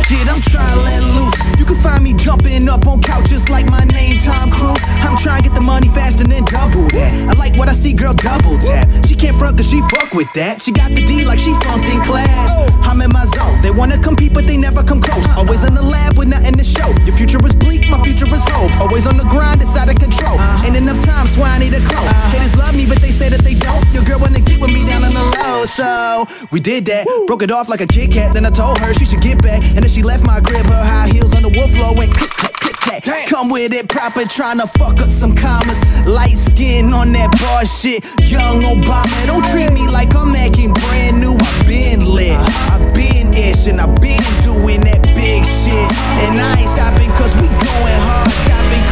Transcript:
fuck it, I'm trying to let loose. You can find me jumping up on couches like my name Tom Cruise. I'm trying to get the money fast and then double that. I like what I see, girl, double tap. She can't front cause she fuck with that. She got the D like she funked in class. I'm in my zone, they wanna compete but they never come close. Always in the lab with nothing to show. Your future is bleak, my future is hope. Always on the grind, it's out of control. Ain't enough time, so I need a clone. Haters love me but they say that they don't. Your girl wanna get with me down on the low. So we did that, broke it off like a Kit Kat. Then I told her she should get back. And then she left my crib, her high heels on the wood floor went click, click, click, clack. Come with it proper, tryna fuck up some commas. Light skin on that bar shit, young Obama. Don't treat me like I'm acting brand new. I've been lit, I've been ish, and I've been doing that big shit. And I ain't stopping cause we going hard, stopping